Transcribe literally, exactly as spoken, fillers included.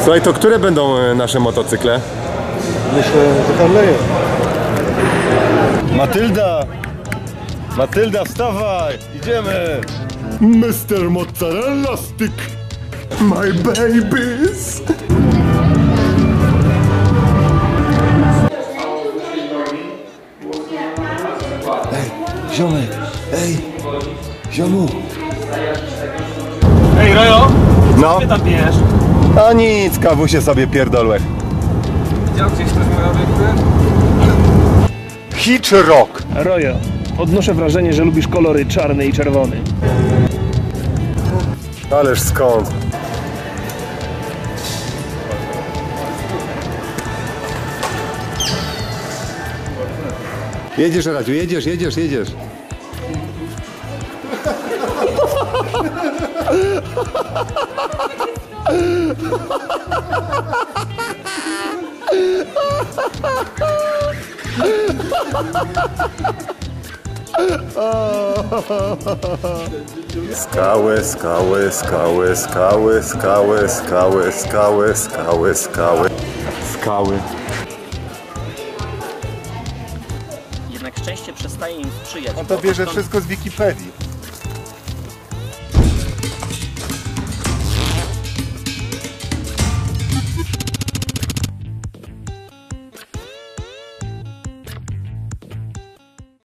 Słuchaj, to które będą nasze motocykle? Myślę, że Harley'e. Matylda! Matylda, wstawaj! Idziemy! mister Mozzarella Stick! My babies! Ej, ziomek! Ej! Ziomu! Ej, Rojo! No? Co tam pijesz? A nic, kawusie sobie pierdolę. Widział gdzieś ktoś moje obiekty? Hitch Rock! Rojo, odnoszę wrażenie, że lubisz kolory czarny i czerwony. Ależ skąd? Jedziesz, Radziu, jedziesz, jedziesz, jedziesz. Skały, skały, skały, skały, skały, skały, skały, skały, skały, skały. Jednak szczęście przestaje im sprzyjać. On to bierze wszystko z Wikipedii.